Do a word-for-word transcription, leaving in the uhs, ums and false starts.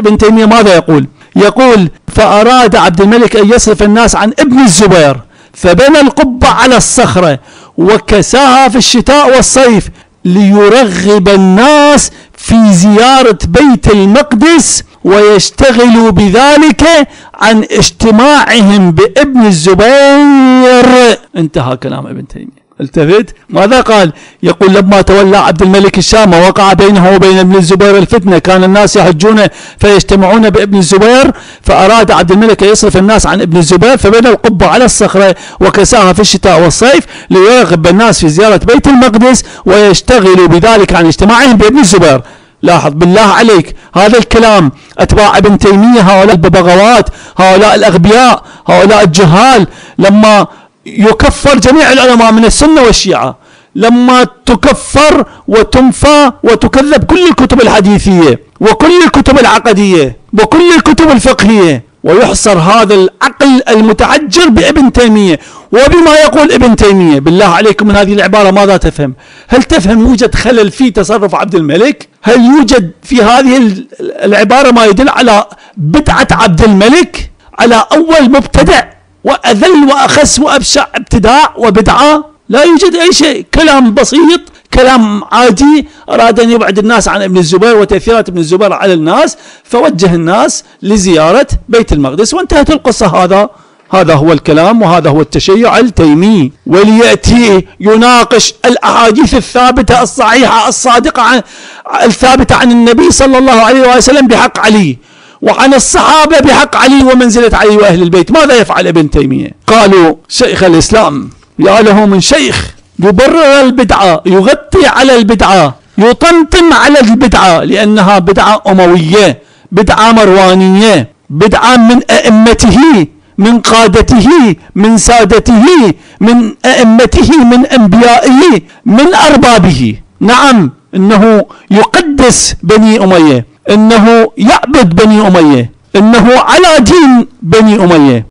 ابن تيمية ماذا يقول؟ يقول: فأراد عبد الملك أن يصرف الناس عن ابن الزبير فبنى القبة على الصخرة وكساها في الشتاء والصيف ليرغب الناس في زيارة بيت المقدس ويشتغلوا بذلك عن اجتماعهم بابن الزبير. انتهى كلام ابن تيمية. التفت ماذا قال؟ يقول: لما تولى عبد الملك الشام وقع بينه وبين ابن الزبير الفتنة كان الناس يحجون فيجتمعون بابن الزبير، فأراد عبد الملك يصرف الناس عن ابن الزبير فبنى القبة على الصخرة وكساها في الشتاء والصيف ليرغب الناس في زيارة بيت المقدس ويشتغلوا بذلك عن اجتماعهم بابن الزبير. لاحظ بالله عليك هذا الكلام أتباع ابن تيمية هؤلاء الببغاوات، هؤلاء الأغبياء، هؤلاء الجهال، لما يكفر جميع العلماء من السنة والشيعة، لما تكفر وتنفى وتكذب كل الكتب الحديثية وكل الكتب العقدية وكل الكتب الفقهية، ويحصر هذا العقل المتحجر بابن تيمية وبما يقول ابن تيمية. بالله عليكم من هذه العبارة ماذا تفهم؟ هل تفهم يوجد خلل في تصرف عبد الملك؟ هل يوجد في هذه العبارة ما يدل على بدعة عبد الملك، على أول مبتدع وأذل وأخس وأبشع ابتداع وبدعة؟ لا يوجد أي شيء، كلام بسيط، كلام عادي. أراد أن يبعد الناس عن ابن الزبير وتأثيرات ابن الزبير على الناس فوجه الناس لزيارة بيت المقدس وانتهت القصة. هذا هذا هو الكلام وهذا هو التشيع التيمي. وليأتي يناقش الأحاديث الثابتة الصحيحة الصادقة عن الثابتة عن النبي صلى الله عليه وسلم بحق علي وعن الصحابة بحق علي ومنزلة علي وأهل البيت. ماذا يفعل ابن تيمية؟ قالوا: شيخ الإسلام يا له من شيخ يبرر البدعة، يغطي على البدعة، يطمطم على البدعة لأنها بدعة أموية، بدعة مروانية، بدعة من أئمته، من قادته، من سادته، من أئمته، من أنبيائه، من أربابه. نعم، إنه يقدس بني أمية، إنه يعبد بني أمية، إنه على دين بني أمية.